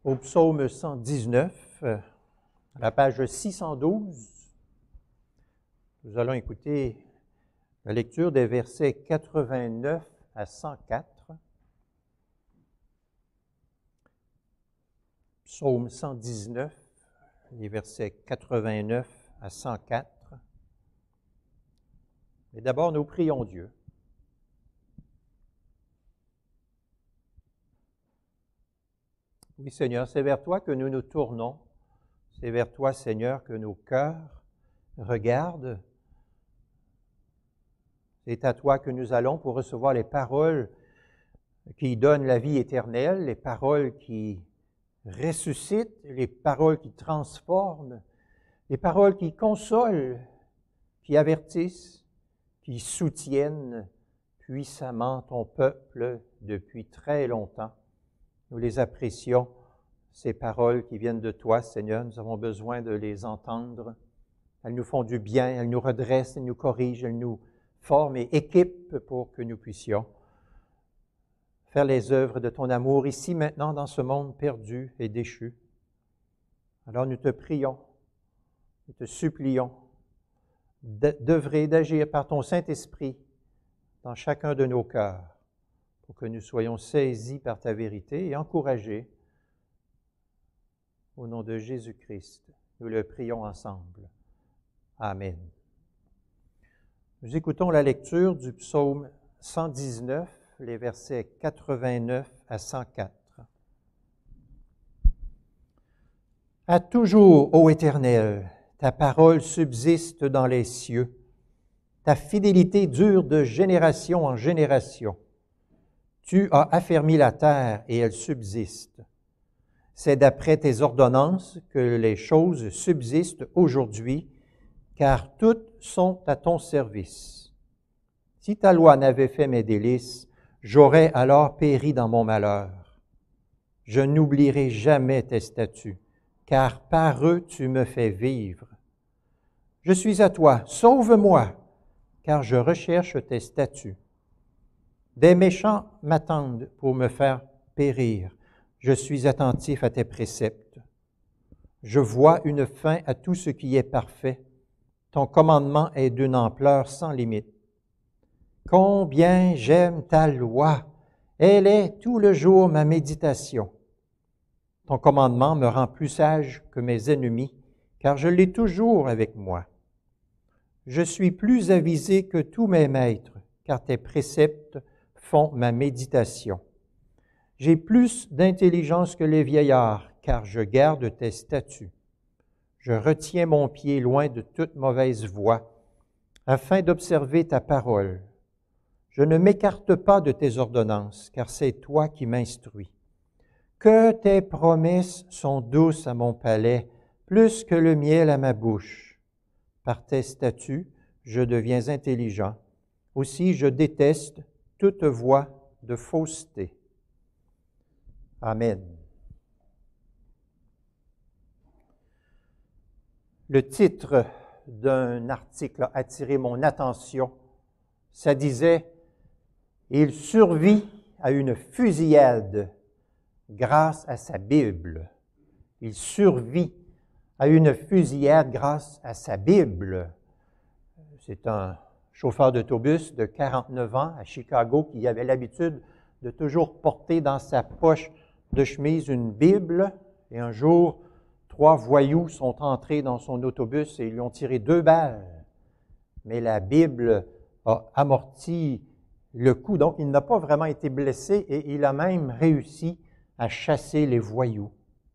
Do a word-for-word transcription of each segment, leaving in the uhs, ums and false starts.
au psaume cent dix-neuf, à la page six cent douze. Nous allons écouter la lecture des versets quatre-vingt-neuf à cent quatre. Psaume cent dix-neuf, les versets quatre-vingt-neuf à cent quatre. Mais d'abord, nous prions Dieu. Oui, Seigneur, c'est vers toi que nous nous tournons. C'est vers toi, Seigneur, que nos cœurs regardent. C'est à toi que nous allons pour recevoir les paroles qui donnent la vie éternelle, les paroles qui ressuscitent, les paroles qui transforment, les paroles qui consolent, qui avertissent, qui soutiennent puissamment ton peuple depuis très longtemps. Nous les apprécions, ces paroles qui viennent de toi, Seigneur. Nous avons besoin de les entendre. Elles nous font du bien, elles nous redressent, elles nous corrigent, elles nous forment et équipent pour que nous puissions faire les œuvres de ton amour ici, maintenant, dans ce monde perdu et déchu. Alors nous te prions, nous te supplions d'œuvrer, d'agir par ton Saint-Esprit dans chacun de nos cœurs, pour que nous soyons saisis par ta vérité et encouragés. Au nom de Jésus-Christ, nous le prions ensemble. Amen. Nous écoutons la lecture du psaume cent dix-neuf, les versets quatre-vingt-neuf à cent quatre. À toujours, ô Éternel, ta parole subsiste dans les cieux. Ta fidélité dure de génération en génération. Tu as affermi la terre et elle subsiste. C'est d'après tes ordonnances que les choses subsistent aujourd'hui, car toutes sont à ton service. Si ta loi n'avait fait mes délices, j'aurais alors péri dans mon malheur. Je n'oublierai jamais tes statuts, car par eux tu me fais vivre. Je suis à toi, sauve-moi, car je recherche tes statuts. Des méchants m'attendent pour me faire périr. Je suis attentif à tes préceptes. Je vois une fin à tout ce qui est parfait. Ton commandement est d'une ampleur sans limite. Combien j'aime ta loi! Elle est tout le jour ma méditation. Ton commandement me rend plus sage que mes ennemis, car je l'ai toujours avec moi. Je suis plus avisé que tous mes maîtres, car tes préceptes font ma méditation. J'ai plus d'intelligence que les vieillards, car je garde tes statuts. Je retiens mon pied loin de toute mauvaise voie, afin d'observer ta parole. Je ne m'écarte pas de tes ordonnances, car c'est toi qui m'instruis. Que tes promesses sont douces à mon palais, plus que le miel à ma bouche. Par tes statuts, je deviens intelligent. Aussi, je déteste toute voie de fausseté. Amen. Le titre d'un article a attiré mon attention. Ça disait « Il survit à une fusillade grâce à sa Bible. » Il survit à une fusillade grâce à sa Bible. C'est un chauffeur d'autobus de quarante-neuf ans à Chicago qui avait l'habitude de toujours porter dans sa poche de chemise une Bible. Et un jour, trois voyous sont entrés dans son autobus et ils lui ont tiré deux balles. Mais la Bible a amorti le coup, donc il n'a pas vraiment été blessé et il a même réussi à chasser les voyous.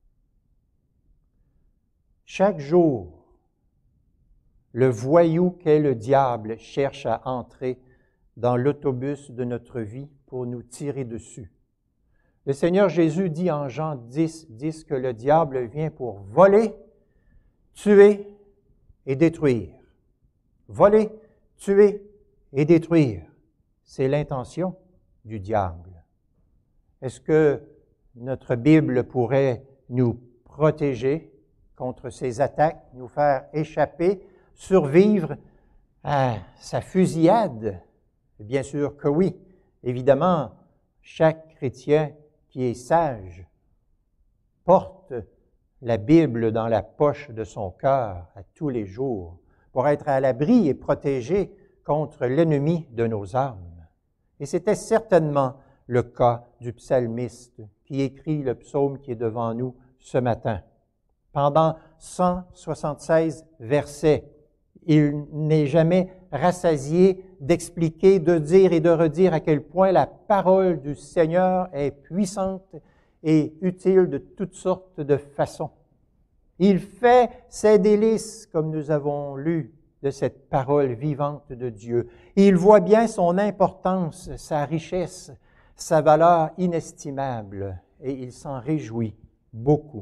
Chaque jour, le voyou qu'est le diable cherche à entrer dans l'autobus de notre vie pour nous tirer dessus. Le Seigneur Jésus dit en Jean dix, dix que le diable vient pour voler, tuer et détruire. Voler, tuer et détruire. C'est l'intention du diable. Est-ce que notre Bible pourrait nous protéger contre ces attaques, nous faire échapper, survivre à sa fusillade? Bien sûr que oui. Évidemment, chaque chrétien qui est sage porte la Bible dans la poche de son cœur à tous les jours pour être à l'abri et protégé contre l'ennemi de nos âmes. Et c'était certainement le cas du psalmiste qui écrit le psaume qui est devant nous ce matin. Pendant cent soixante-seize versets, il n'est jamais rassasié d'expliquer, de dire et de redire à quel point la parole du Seigneur est puissante et utile de toutes sortes de façons. Il fait ses délices, comme nous avons lu de cette parole vivante de Dieu. Il voit bien son importance, sa richesse, sa valeur inestimable, et il s'en réjouit beaucoup.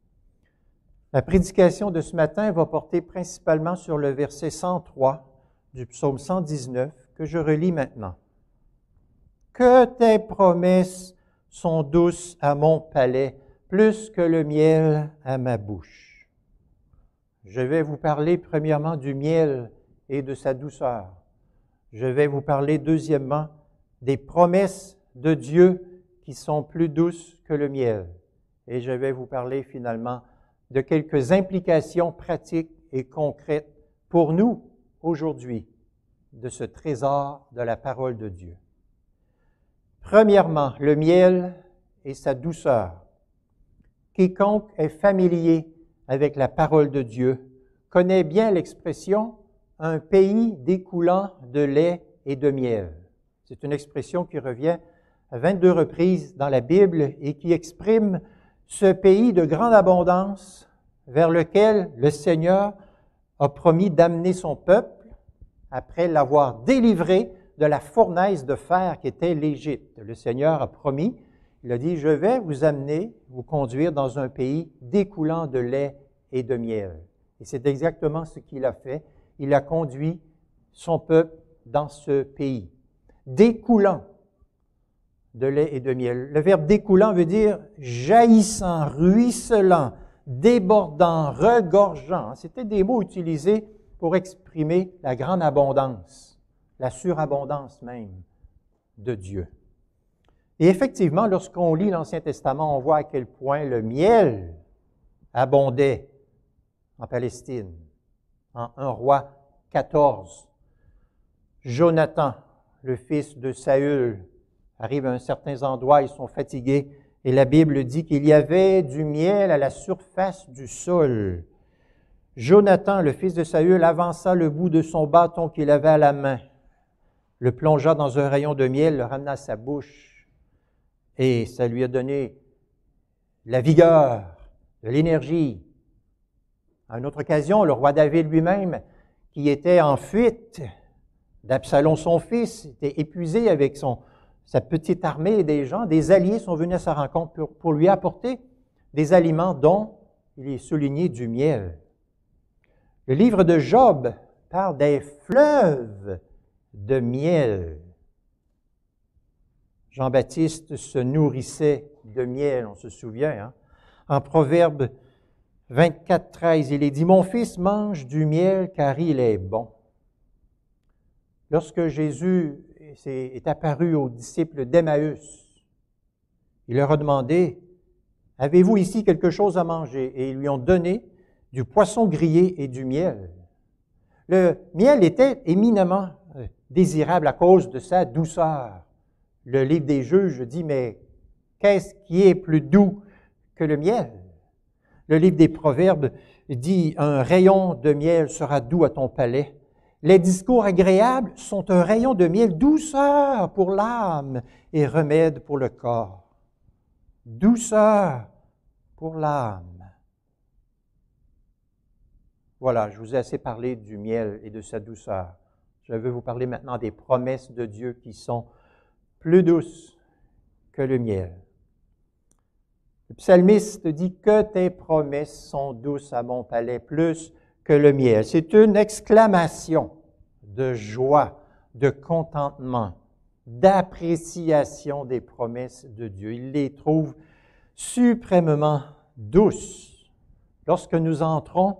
La prédication de ce matin va porter principalement sur le verset cent trois du psaume cent dix-neuf, que je relis maintenant. « Que tes promesses sont douces à mon palais, plus que le miel à ma bouche. » Je vais vous parler premièrement du miel et de sa douceur. Je vais vous parler deuxièmement des promesses de Dieu qui sont plus douces que le miel. Et je vais vous parler finalement de quelques implications pratiques et concrètes pour nous aujourd'hui de ce trésor de la parole de Dieu. Premièrement, le miel et sa douceur. Quiconque est familier avec la parole de Dieu connaît bien l'expression « un pays découlant de lait et de miel ». C'est une expression qui revient à vingt-deux reprises dans la Bible et qui exprime ce pays de grande abondance vers lequel le Seigneur a promis d'amener son peuple après l'avoir délivré de la fournaise de fer qui était l'Égypte. Le Seigneur a promis, il a dit, « Je vais vous amener, vous conduire dans un pays découlant de lait et de miel. » Et c'est exactement ce qu'il a fait. Il a conduit son peuple dans ce pays. Découlant de lait et de miel. Le verbe découlant veut dire jaillissant, ruisselant, débordant, regorgeant. C'était des mots utilisés pour exprimer la grande abondance, la surabondance même de Dieu. Et effectivement, lorsqu'on lit l'Ancien Testament, on voit à quel point le miel abondait en Palestine, en un roi quatorze. Jonathan, le fils de Saül, arrive à un certain endroit, ils sont fatigués, et la Bible dit qu'il y avait du miel à la surface du sol. Jonathan, le fils de Saül, avança le bout de son bâton qu'il avait à la main, le plongea dans un rayon de miel, le ramena à sa bouche, et ça lui a donné la vigueur, de l'énergie. À une autre occasion, le roi David lui-même, qui était en fuite d'Absalom son fils, était épuisé avec son, sa petite armée des gens. Des alliés sont venus à sa rencontre pour, pour lui apporter des aliments dont il est souligné du miel. Le livre de Job parle des fleuves de miel. Jean-Baptiste se nourrissait de miel, on se souvient. Hein? En Proverbe vingt-quatre, treize, il est dit « Mon fils mange du miel car il est bon ». Lorsque Jésus est apparu aux disciples d'Emmaüs, il leur a demandé « Avez-vous ici quelque chose à manger ?» Et ils lui ont donné du poisson grillé et du miel. Le miel était éminemment désirable à cause de sa douceur. Le livre des Juges dit « Mais qu'est-ce qui est plus doux que le miel ?» Le livre des Proverbes dit « Un rayon de miel sera doux à ton palais. » Les discours agréables sont un rayon de miel, douceur pour l'âme et remède pour le corps. Douceur pour l'âme. Voilà, je vous ai assez parlé du miel et de sa douceur. Je vais vous parler maintenant des promesses de Dieu qui sont plus douces que le miel. Le psalmiste dit que tes promesses sont douces à mon palais, plus que le miel. C'est une exclamation de joie, de contentement, d'appréciation des promesses de Dieu. Il les trouve suprêmement douces. Lorsque nous entrons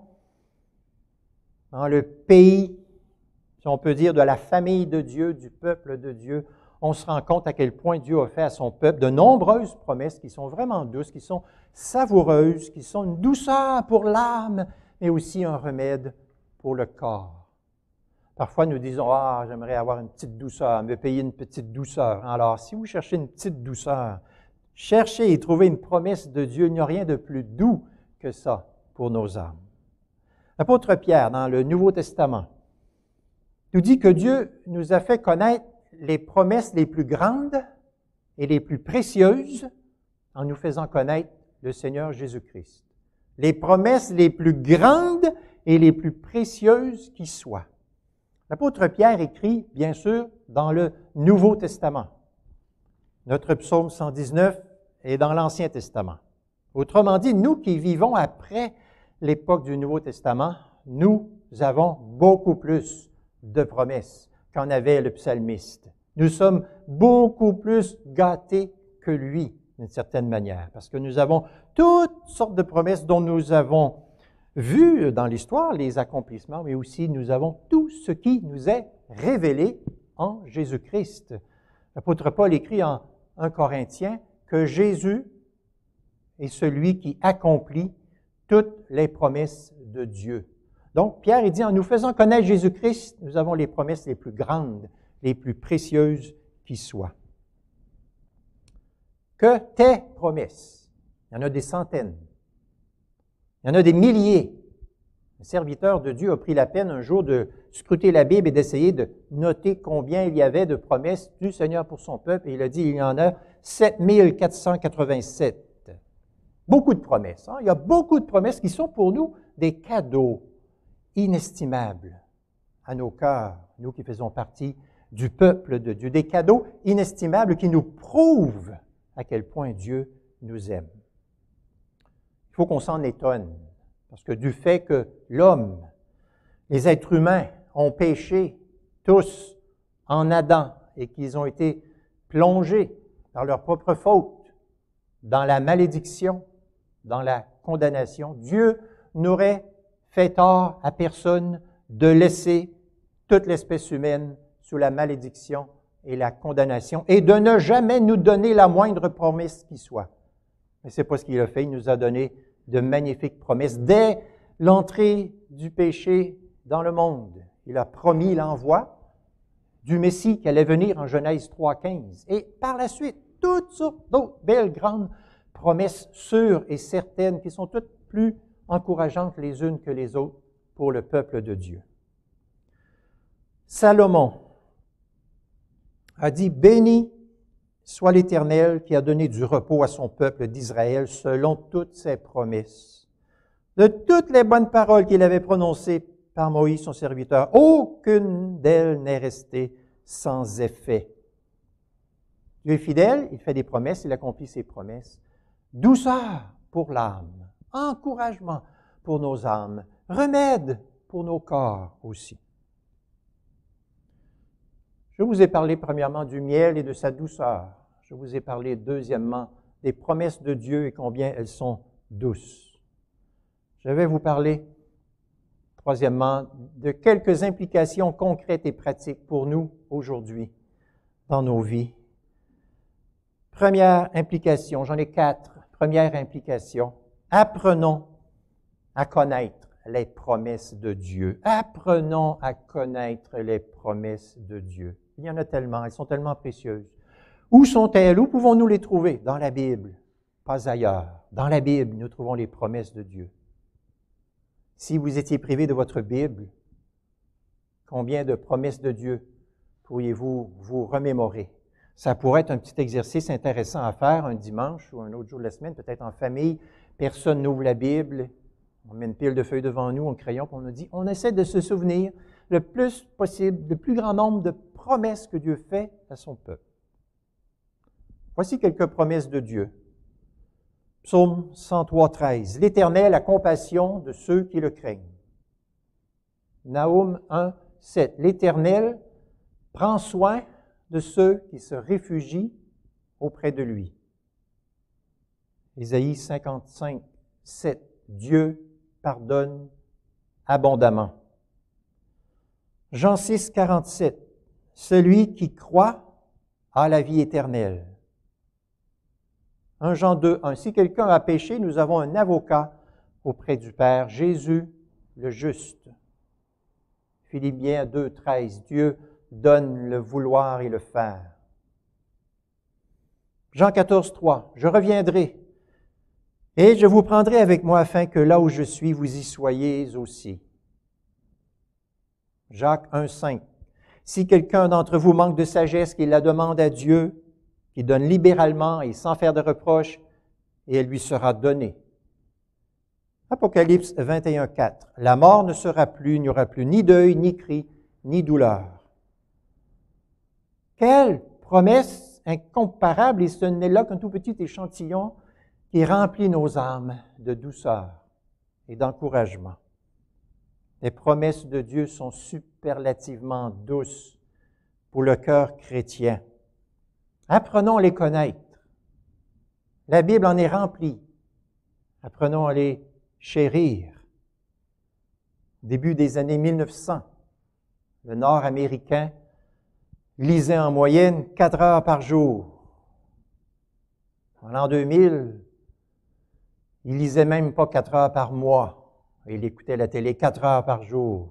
dans le pays, si on peut dire, de la famille de Dieu, du peuple de Dieu, on se rend compte à quel point Dieu a fait à son peuple de nombreuses promesses qui sont vraiment douces, qui sont savoureuses, qui sont une douceur pour l'âme, mais aussi un remède pour le corps. Parfois, nous disons, « Ah, j'aimerais avoir une petite douceur, me payer une petite douceur. » Alors, si vous cherchez une petite douceur, cherchez et trouvez une promesse de Dieu. Il n'y a rien de plus doux que ça pour nos âmes. L'apôtre Pierre, dans le Nouveau Testament, nous dit que Dieu nous a fait connaître les promesses les plus grandes et les plus précieuses en nous faisant connaître le Seigneur Jésus-Christ. Les promesses les plus grandes et les plus précieuses qui soient. L'apôtre Pierre écrit, bien sûr, dans le Nouveau Testament. Notre psaume cent dix-neuf est dans l'Ancien Testament. Autrement dit, nous qui vivons après l'époque du Nouveau Testament, nous avons beaucoup plus de promesses qu'en avait le psalmiste. Nous sommes beaucoup plus gâtés que lui, d'une certaine manière, parce que nous avons toutes sortes de promesses dont nous avons vu dans l'histoire les accomplissements, mais aussi nous avons tout ce qui nous est révélé en Jésus-Christ. L'apôtre Paul écrit en un Corinthiens que Jésus est celui qui accomplit toutes les promesses de Dieu. Donc, Pierre il dit, en nous faisant connaître Jésus-Christ, nous avons les promesses les plus grandes, les plus précieuses qui soient. Que tes promesses, il y en a des centaines, il y en a des milliers. Un serviteur de Dieu a pris la peine un jour de scruter la Bible et d'essayer de noter combien il y avait de promesses du Seigneur pour son peuple. Et il a dit, il y en a sept mille quatre cent quatre-vingt-sept. Beaucoup de promesses. Hein? Il y a beaucoup de promesses qui sont pour nous des cadeaux inestimables à nos cœurs, nous qui faisons partie du peuple de Dieu. Des cadeaux inestimables qui nous prouvent à quel point Dieu nous aime. Il faut qu'on s'en étonne, parce que du fait que l'homme, les êtres humains ont péché tous en Adam et qu'ils ont été plongés par leur propre faute dans la malédiction, dans la condamnation, Dieu n'aurait fait tort à personne de laisser toute l'espèce humaine sous la malédiction et la condamnation et de ne jamais nous donner la moindre promesse qui soit. Mais c'est pas ce qu'il a fait. Il nous a donné de magnifiques promesses. Dès l'entrée du péché dans le monde, il a promis l'envoi du Messie qui allait venir en Genèse trois quinze. Et par la suite, toutes sortes d'autres belles grandes promesses sûres et certaines qui sont toutes plus encourageantes les unes que les autres pour le peuple de Dieu. Salomon a dit, « Béni soit l'Éternel qui a donné du repos à son peuple d'Israël selon toutes ses promesses. De toutes les bonnes paroles qu'il avait prononcées par Moïse, son serviteur, aucune d'elles n'est restée sans effet. » Dieu est fidèle, il fait des promesses, il accomplit ses promesses. Douceur pour l'âme, encouragement pour nos âmes, remède pour nos corps aussi. Je vous ai parlé premièrement du miel et de sa douceur. Je vous ai parlé deuxièmement des promesses de Dieu et combien elles sont douces. Je vais vous parler troisièmement de quelques implications concrètes et pratiques pour nous aujourd'hui dans nos vies. Première implication, j'en ai quatre. Première implication, apprenons à connaître les promesses de Dieu. Apprenons à connaître les promesses de Dieu. Il y en a tellement, elles sont tellement précieuses. Où sont-elles? Où pouvons-nous les trouver? Dans la Bible, pas ailleurs. Dans la Bible, nous trouvons les promesses de Dieu. Si vous étiez privé de votre Bible, combien de promesses de Dieu pourriez-vous vous remémorer? Ça pourrait être un petit exercice intéressant à faire un dimanche ou un autre jour de la semaine, peut-être en famille. Personne n'ouvre la Bible. On met une pile de feuilles devant nous, un crayon, puis on nous dit, on essaie de se souvenir le plus possible, le plus grand nombre de promesses que Dieu fait à son peuple. Voici quelques promesses de Dieu. Psaume cent trois, treize. L'Éternel a compassion de ceux qui le craignent. Nahum un, sept. L'Éternel prend soin de ceux qui se réfugient auprès de lui. Ésaïe cinquante-cinq, sept. Dieu pardonne abondamment. Jean six, quarante-sept. Celui qui croit a la vie éternelle. un Jean deux, un. Si quelqu'un a péché, nous avons un avocat auprès du Père, Jésus le juste. Philippiens deux, treize. Dieu donne le vouloir et le faire. Jean quatorze, trois. Je reviendrai et je vous prendrai avec moi afin que là où je suis, vous y soyez aussi. Jacques un, cinq. Si quelqu'un d'entre vous manque de sagesse, qu'il la demande à Dieu, qui donne libéralement et sans faire de reproche, et elle lui sera donnée. Apocalypse vingt et un, quatre. La mort ne sera plus, il n'y aura plus ni deuil, ni cri, ni douleur. Quelle promesse incomparable, et ce n'est là qu'un tout petit échantillon qui remplit nos âmes de douceur et d'encouragement. Les promesses de Dieu sont superlativement douces pour le cœur chrétien. Apprenons à les connaître. La Bible en est remplie. Apprenons à les chérir. Début des années mille neuf cents, le Nord-Américain lisait en moyenne quatre heures par jour. En l'an deux mille, il lisait même pas quatre heures par mois. Il écoutait la télé quatre heures par jour.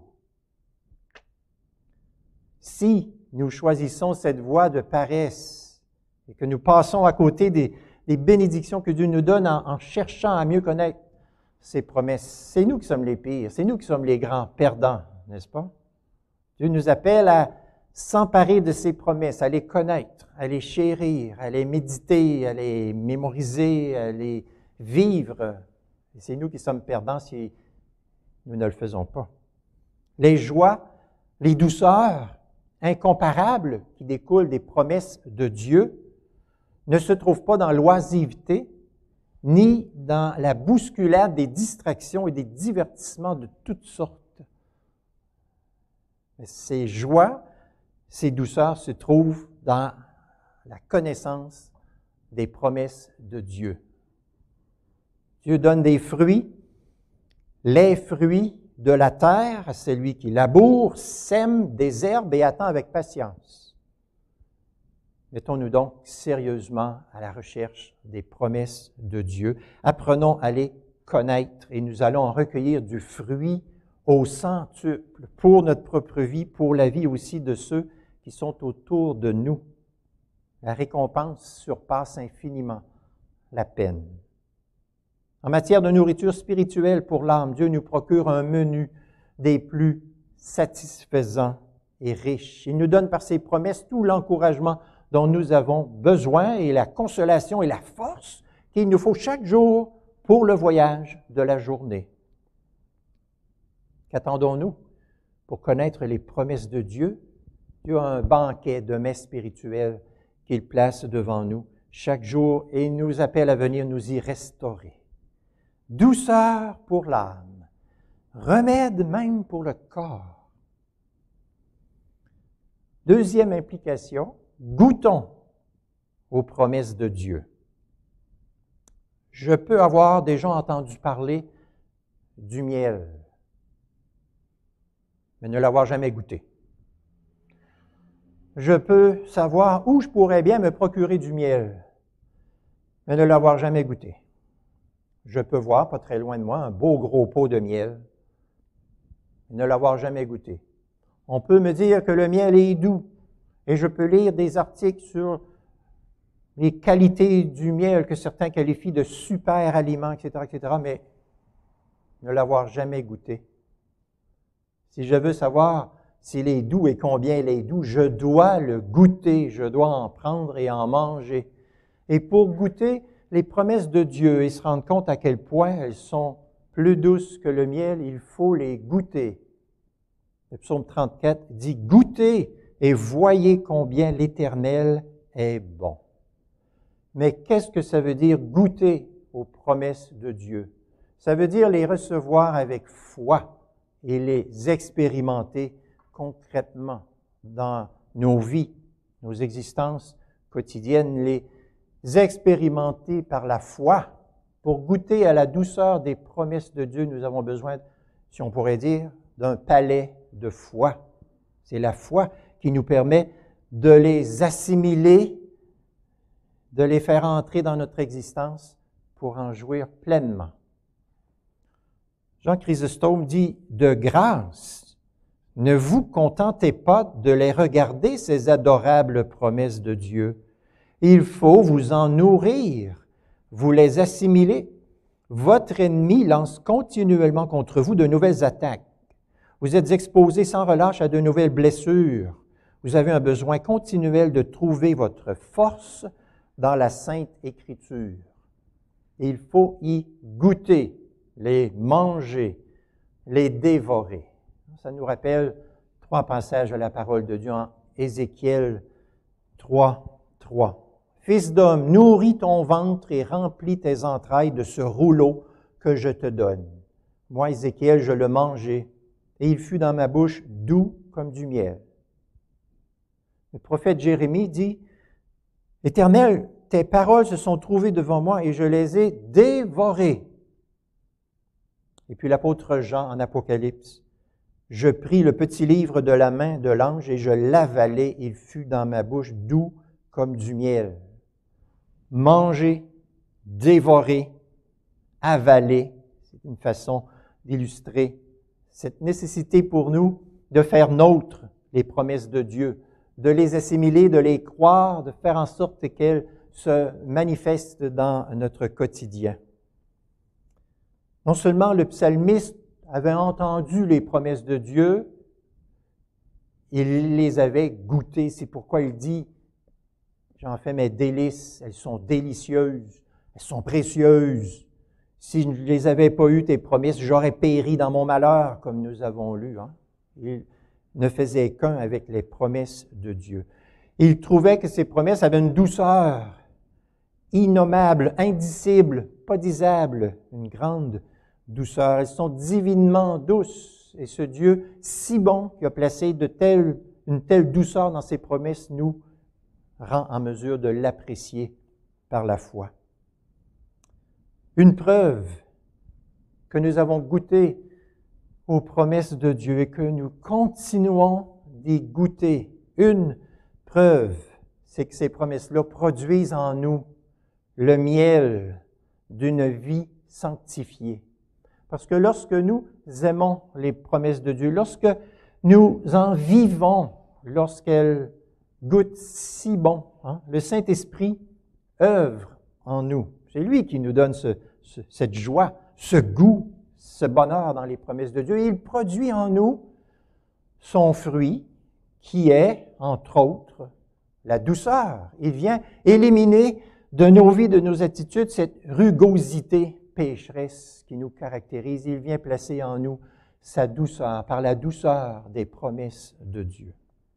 Si nous choisissons cette voie de paresse et que nous passons à côté des, des bénédictions que Dieu nous donne en, en cherchant à mieux connaître ses promesses, c'est nous qui sommes les pires, c'est nous qui sommes les grands perdants, n'est-ce pas? Dieu nous appelle à s'emparer de ses promesses, à les connaître, à les chérir, à les méditer, à les mémoriser, à les vivre. Et c'est nous qui sommes perdants si nous ne le faisons pas. Les joies, les douceurs incomparables qui découlent des promesses de Dieu ne se trouvent pas dans l'oisiveté, ni dans la bousculade des distractions et des divertissements de toutes sortes. Ces joies, ces douceurs se trouvent dans la connaissance des promesses de Dieu. Dieu donne des fruits, les fruits de la terre à celui qui laboure, sème, désherbe et attend avec patience. Mettons-nous donc sérieusement à la recherche des promesses de Dieu. Apprenons à les connaître et nous allons en recueillir du fruit au centuple pour notre propre vie, pour la vie aussi de ceux qui sont autour de nous. La récompense surpasse infiniment la peine. En matière de nourriture spirituelle pour l'âme, Dieu nous procure un menu des plus satisfaisants et riches. Il nous donne par ses promesses tout l'encouragement dont nous avons besoin et la consolation et la force qu'il nous faut chaque jour pour le voyage de la journée. Qu'attendons-nous pour connaître les promesses de Dieu? Dieu a un banquet de mets spirituels qu'il place devant nous chaque jour et il nous appelle à venir nous y restaurer. Douceur pour l'âme, remède même pour le corps. Deuxième implication, goûtons aux promesses de Dieu. Je peux avoir déjà entendu parler du miel, mais ne l'avoir jamais goûté. Je peux savoir où je pourrais bien me procurer du miel, mais ne l'avoir jamais goûté. Je peux voir, pas très loin de moi, un beau gros pot de miel, mais ne l'avoir jamais goûté. On peut me dire que le miel est doux, et je peux lire des articles sur les qualités du miel que certains qualifient de super aliment, et cetera, et cetera, mais ne l'avoir jamais goûté. Si je veux savoir s'il est doux et combien il est doux, je dois le goûter, je dois en prendre et en manger. Et pour goûter les promesses de Dieu et se rendre compte à quel point elles sont plus douces que le miel, il faut les goûter. Le psaume trente-quatre dit « Goûtez et voyez combien l'Éternel est bon ». Mais qu'est-ce que ça veut dire goûter aux promesses de Dieu? Ça veut dire les recevoir avec foi et les expérimenter concrètement dans nos vies, nos existences quotidiennes, les expérimenter par la foi. Pour goûter à la douceur des promesses de Dieu, nous avons besoin, si on pourrait dire, d'un palais de foi. C'est la foi qui nous permet de les assimiler, de les faire entrer dans notre existence pour en jouir pleinement. Jean Chrysostome dit « De grâce, ne vous contentez pas de les regarder, ces adorables promesses de Dieu. Il faut vous en nourrir, vous les assimiler. Votre ennemi lance continuellement contre vous de nouvelles attaques. Vous êtes exposés sans relâche à de nouvelles blessures. Vous avez un besoin continuel de trouver votre force dans la Sainte Écriture. Il faut y goûter, les manger, les dévorer. » Ça nous rappelle trois passages de la parole de Dieu en Ézéchiel trois, trois. « Fils d'homme, nourris ton ventre et remplis tes entrailles de ce rouleau que je te donne. Moi, Ézéchiel, je le mangeai, et il fut dans ma bouche doux comme du miel. » Le prophète Jérémie dit, « Éternel, tes paroles se sont trouvées devant moi et je les ai dévorées. » Et puis l'apôtre Jean en Apocalypse, « Je pris le petit livre de la main de l'ange et je l'avalai, il fut dans ma bouche doux comme du miel. » Manger, dévorer, avaler, c'est une façon d'illustrer cette nécessité pour nous de faire nôtres les promesses de Dieu, de les assimiler, de les croire, de faire en sorte qu'elles se manifestent dans notre quotidien. Non seulement le psalmiste avait entendu les promesses de Dieu, il les avait goûtées. C'est pourquoi il dit, « J'en fais mes délices, elles sont délicieuses, elles sont précieuses. Si je ne les avais pas eues, tes promesses, j'aurais péri dans mon malheur, comme nous avons lu. Hein? » Il ne faisait qu'un avec les promesses de Dieu. Il trouvait que ces promesses avaient une douceur innommable, indicible, pas disable, une grande douceur. Elles sont divinement douces. Et ce Dieu si bon qui a placé de telles, une telle douceur dans ses promesses nous rend en mesure de l'apprécier par la foi. Une preuve que nous avons goûté aux promesses de Dieu et que nous continuons d'y goûter. Une preuve, c'est que ces promesses-là produisent en nous le miel d'une vie sanctifiée. Parce que lorsque nous aimons les promesses de Dieu, lorsque nous en vivons, lorsqu'elles goûtent si bon, hein, le Saint-Esprit œuvre en nous. C'est lui qui nous donne ce, ce, cette joie, ce goût, ce bonheur dans les promesses de Dieu. Et il produit en nous son fruit, qui est, entre autres, la douceur. Il vient éliminer de nos vies, de nos attitudes, cette rugosité pécheresse qui nous caractérise. Il vient placer en nous sa douceur, par la douceur des promesses de Dieu.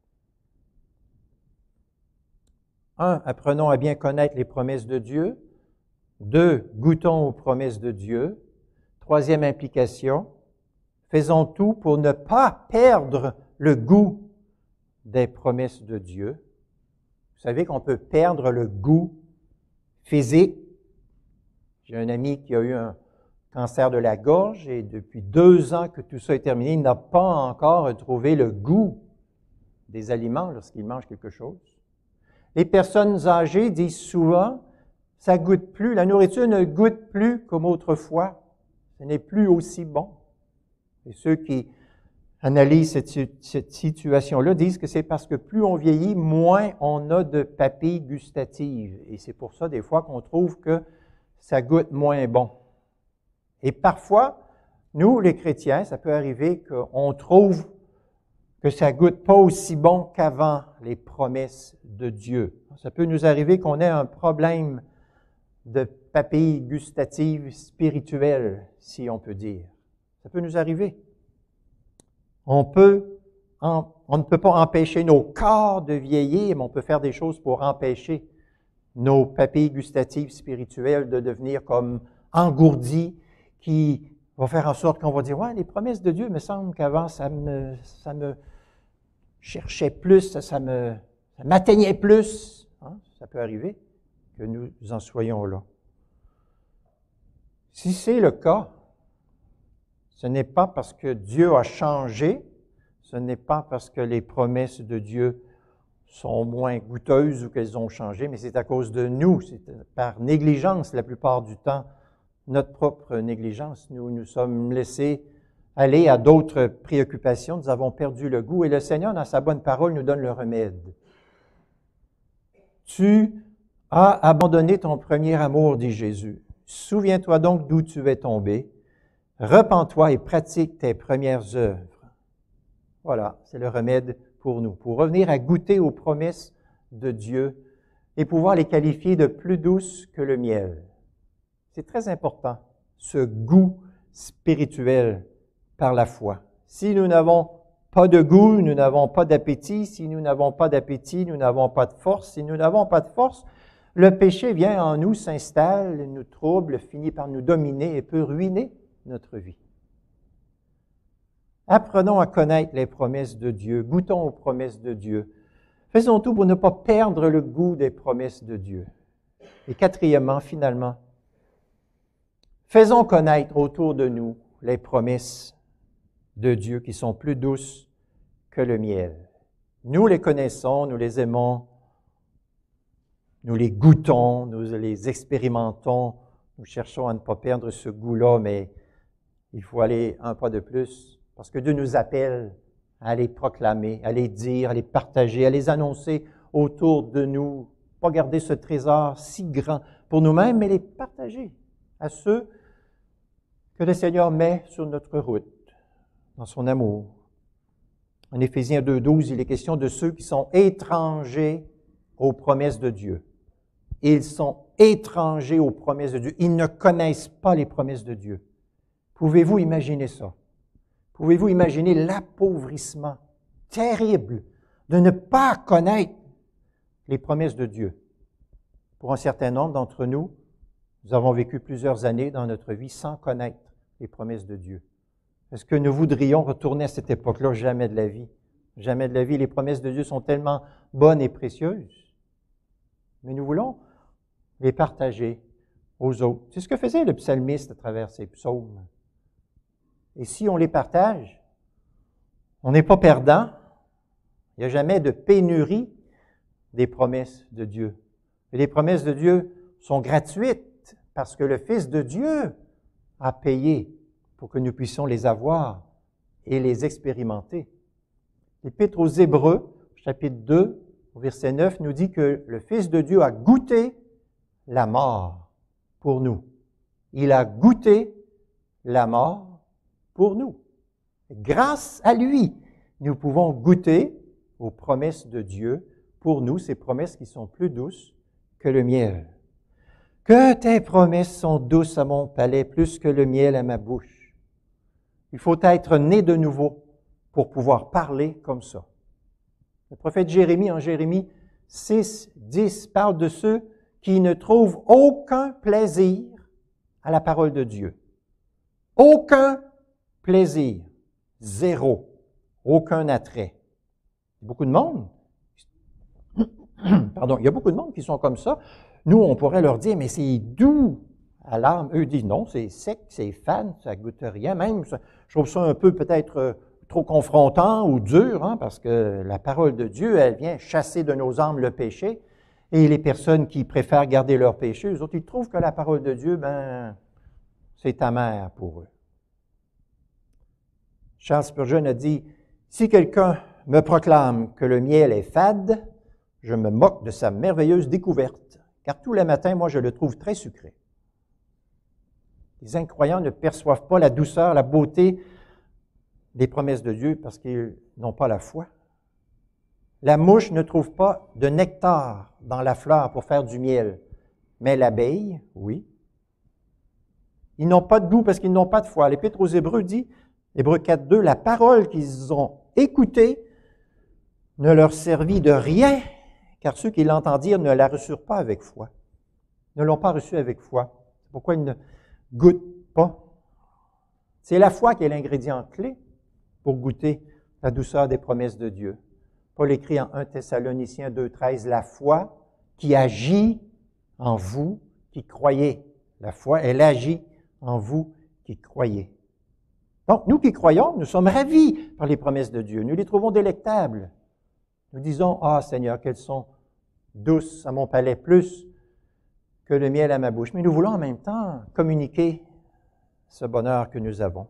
Un, apprenons à bien connaître les promesses de Dieu. Deux, goûtons aux promesses de Dieu. Troisième implication, faisons tout pour ne pas perdre le goût des promesses de Dieu. Vous savez qu'on peut perdre le goût physique. J'ai un ami qui a eu un cancer de la gorge et depuis deux ans que tout ça est terminé, il n'a pas encore retrouvé le goût des aliments lorsqu'il mange quelque chose. Les personnes âgées disent souvent, ça goûte plus, la nourriture ne goûte plus comme autrefois. Ce n'est plus aussi bon. Et ceux qui analysent cette, cette situation-là disent que c'est parce que plus on vieillit, moins on a de papilles gustatives. Et c'est pour ça, des fois, qu'on trouve que ça goûte moins bon. Et parfois, nous, les chrétiens, ça peut arriver qu'on trouve que ça goûte pas aussi bon qu'avant les promesses de Dieu. Ça peut nous arriver qu'on ait un problème de papilles gustatives spirituelles, si on peut dire. Ça peut nous arriver. On peut, on ne peut pas empêcher nos corps de vieillir, mais on peut faire des choses pour empêcher nos papilles gustatives spirituelles de devenir comme engourdies, qui vont faire en sorte qu'on va dire, ouais, les promesses de Dieu, me semble qu'avant, ça me, ça me cherchait plus, ça, ça me, ça m'atteignait plus. Hein? Ça peut arriver que nous en soyons là. Si c'est le cas, ce n'est pas parce que Dieu a changé, ce n'est pas parce que les promesses de Dieu sont moins goûteuses ou qu'elles ont changé, mais c'est à cause de nous, c'est par négligence la plupart du temps, notre propre négligence. Nous nous sommes laissés aller à d'autres préoccupations, nous avons perdu le goût et le Seigneur, dans sa bonne parole, nous donne le remède. Tu as abandonné ton premier amour, dit Jésus. Souviens-toi donc d'où tu es tombé. Repens-toi et pratique tes premières œuvres. Voilà, c'est le remède pour nous, pour revenir à goûter aux promesses de Dieu et pouvoir les qualifier de plus douces que le miel. C'est très important, ce goût spirituel par la foi. Si nous n'avons pas de goût, nous n'avons pas d'appétit. Si nous n'avons pas d'appétit, nous n'avons pas de force. Si nous n'avons pas de force, le péché vient en nous, s'installe, nous trouble, finit par nous dominer et peut ruiner notre vie. Apprenons à connaître les promesses de Dieu, goûtons aux promesses de Dieu. Faisons tout pour ne pas perdre le goût des promesses de Dieu. Et quatrièmement, finalement, faisons connaître autour de nous les promesses de Dieu qui sont plus douces que le miel. Nous les connaissons, nous les aimons, nous les goûtons, nous les expérimentons, nous cherchons à ne pas perdre ce goût-là, mais il faut aller un pas de plus, parce que Dieu nous appelle à les proclamer, à les dire, à les partager, à les annoncer autour de nous, pas garder ce trésor si grand pour nous-mêmes, mais les partager à ceux que le Seigneur met sur notre route, dans son amour. En Éphésiens deux douze, il est question de ceux qui sont étrangers aux promesses de Dieu. Ils sont étrangers aux promesses de Dieu. Ils ne connaissent pas les promesses de Dieu. Pouvez-vous imaginer ça? Pouvez-vous imaginer l'appauvrissement terrible de ne pas connaître les promesses de Dieu? Pour un certain nombre d'entre nous, nous avons vécu plusieurs années dans notre vie sans connaître les promesses de Dieu. Est-ce que nous voudrions retourner à cette époque-là? Jamais de la vie. Jamais de la vie. Les promesses de Dieu sont tellement bonnes et précieuses. Mais nous voulons les partager aux autres. C'est ce que faisait le psalmiste à travers ses psaumes. Et si on les partage, on n'est pas perdant. Il n'y a jamais de pénurie des promesses de Dieu. Et les promesses de Dieu sont gratuites parce que le Fils de Dieu a payé pour que nous puissions les avoir et les expérimenter. L'Épître aux Hébreux, chapitre deux, au verset neuf, nous dit que le Fils de Dieu a goûté la mort pour nous. Il a goûté la mort pour nous. Grâce à lui, nous pouvons goûter aux promesses de Dieu pour nous, ces promesses qui sont plus douces que le miel. Que tes promesses sont douces à mon palais, plus que le miel à ma bouche. Il faut être né de nouveau pour pouvoir parler comme ça. Le prophète Jérémie, en Jérémie six, dix, parle de ceux qui ne trouvent aucun plaisir à la parole de Dieu. Aucun plaisir. Zéro. Aucun attrait. Il y a beaucoup de monde. Pardon, il y a beaucoup de monde qui sont comme ça. Nous, on pourrait leur dire, mais c'est doux à l'âme. Eux disent, non, c'est sec, c'est fan, ça goûte rien. Même, ça, je trouve ça un peu peut-être euh, trop confrontant ou dur, hein, parce que la parole de Dieu, elle vient chasser de nos âmes le péché. Et les personnes qui préfèrent garder leur péché, eux autres, ils trouvent que la parole de Dieu, ben, c'est amer pour eux. Charles Spurgeon a dit, « Si quelqu'un me proclame que le miel est fade, je me moque de sa merveilleuse découverte, car tous les matins, moi, je le trouve très sucré. » Les incroyants ne perçoivent pas la douceur, la beauté des promesses de Dieu parce qu'ils n'ont pas la foi. La mouche ne trouve pas de nectar dans la fleur pour faire du miel, mais l'abeille, oui. Ils n'ont pas de goût parce qu'ils n'ont pas de foi. L'Épître aux Hébreux dit, Hébreux quatre deux, la parole qu'ils ont écoutée ne leur servit de rien, car ceux qui l'entendirent ne la reçurent pas avec foi. Ne l'ont pas reçue avec foi. C'est pourquoi ils ne goûtent pas. C'est la foi qui est l'ingrédient clé pour goûter la douceur des promesses de Dieu. Paul écrit en un Thessaloniciens deux treize, la foi qui agit en vous qui croyez. La foi, elle agit en vous qui croyez. Donc, nous qui croyons, nous sommes ravis par les promesses de Dieu. Nous les trouvons délectables. Nous disons, « Ah, Seigneur, qu'elles sont douces à mon palais, plus que le miel à ma bouche. » Mais nous voulons en même temps communiquer ce bonheur que nous avons.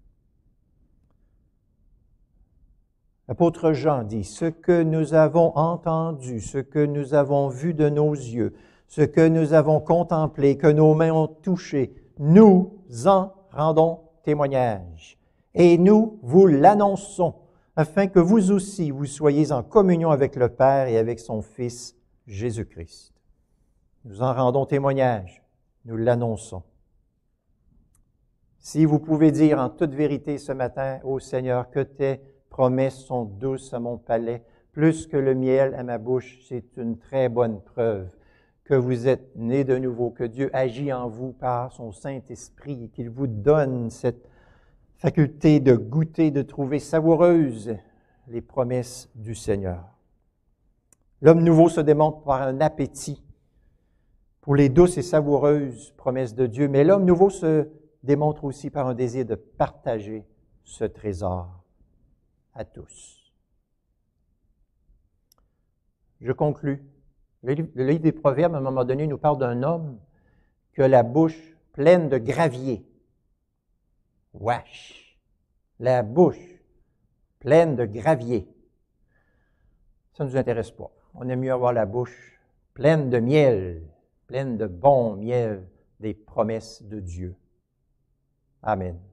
L'apôtre Jean dit, « Ce que nous avons entendu, ce que nous avons vu de nos yeux, ce que nous avons contemplé, que nos mains ont touché, nous en rendons témoignage. Et nous vous l'annonçons, afin que vous aussi, vous soyez en communion avec le Père et avec son Fils, Jésus-Christ. » Nous en rendons témoignage, nous l'annonçons. Si vous pouvez dire en toute vérité ce matin, « Ô Seigneur, que tes promesses sont douces à mon palais, plus que le miel à ma bouche », c'est une très bonne preuve que vous êtes nés de nouveau, que Dieu agit en vous par son Saint-Esprit et qu'il vous donne cette faculté de goûter, de trouver savoureuses les promesses du Seigneur. L'homme nouveau se démontre par un appétit pour les douces et savoureuses promesses de Dieu, mais l'homme nouveau se démontre aussi par un désir de partager ce trésor à tous. Je conclus. Le livre des Proverbes, à un moment donné, nous parle d'un homme qui a la bouche pleine de gravier. Wesh! La bouche pleine de gravier. Ça ne nous intéresse pas. On aime mieux avoir la bouche pleine de miel, pleine de bon miel des promesses de Dieu. Amen.